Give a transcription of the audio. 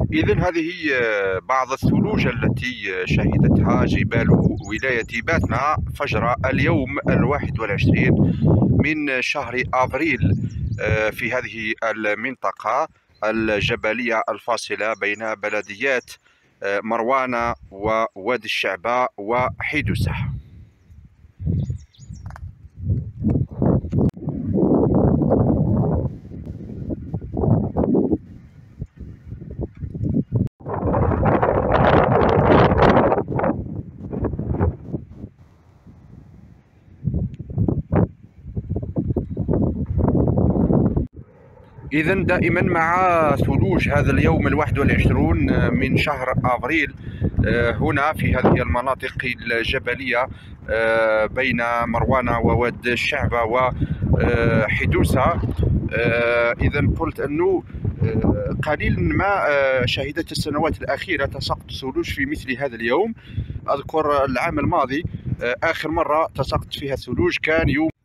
إذن هذه بعض الثلوج التي شهدتها جبال ولاية باتنا فجر اليوم 21 من شهر أبريل في هذه المنطقة الجبلية الفاصلة بين بلديات مروانة ووادي الشعبة وحيدوسة. إذن دائما مع ثلوج هذا اليوم 21 من شهر أبريل هنا في هذه المناطق الجبلية بين مروانة وواد الشعبة وحيدوسة. إذن قلت أنه قليل ما شهدت السنوات الأخيرة تساقط ثلوج في مثل هذا اليوم. أذكر العام الماضي آخر مرة تساقط فيها الثلوج كان يوم